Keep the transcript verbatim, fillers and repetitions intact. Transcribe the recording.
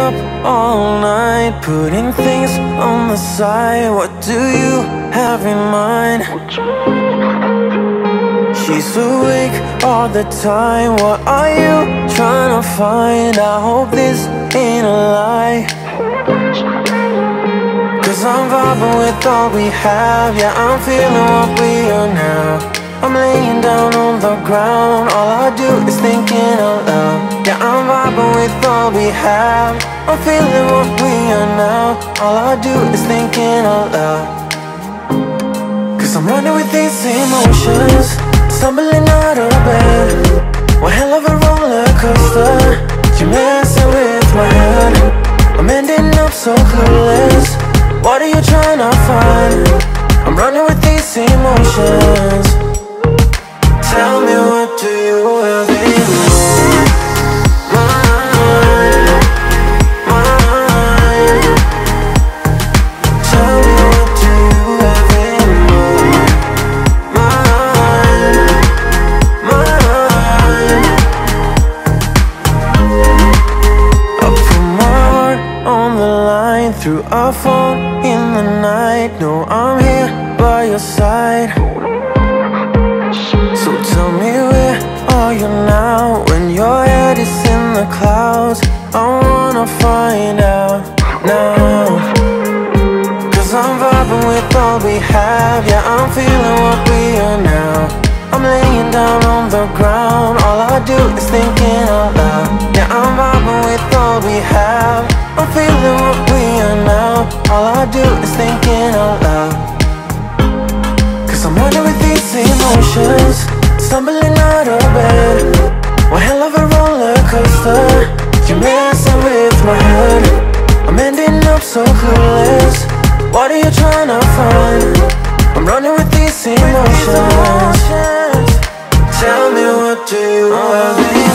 up all night, putting things on the side. What do you have in mind? She's awake all the time. What are you trying to find? I hope this ain't a lie, 'cause I'm vibing with all we have. Yeah, I'm feeling what we are now. I'm laying down on the ground. All I do is thinking out loud. Yeah, I'm vibing with all we have. I'm feeling what we are now. All I do is thinking out loud, 'cause I'm running with these emotions, stumbling out of bed. One hell of a roller coaster. You're messing with my head. I'm ending up so clueless. What are you trying to find? I'm running with these emotions. Tell me, what do you have in mind? Mind, mind. Tell me, what do you have in mind? Mind, mind. I put my heart on the line through our phone in the night. No, I'm here by your side. So tell me, where are you now? When your head is in the clouds, I wanna find out now, 'cause I'm vibing with all we have. Yeah, I'm feeling what we are now. I'm laying down on the ground. All I do is thinking out loud. Yeah, I'm vibing with all we have. I'm feeling what we are now. All I do is thinking out loud, 'cause I'm running with these emotions, stumbling out of bed. One hell of a roller coaster. You're messing with my head. I'm ending up so clueless. What are you trying to find? I'm running with these emotions. Tell me, what do you have in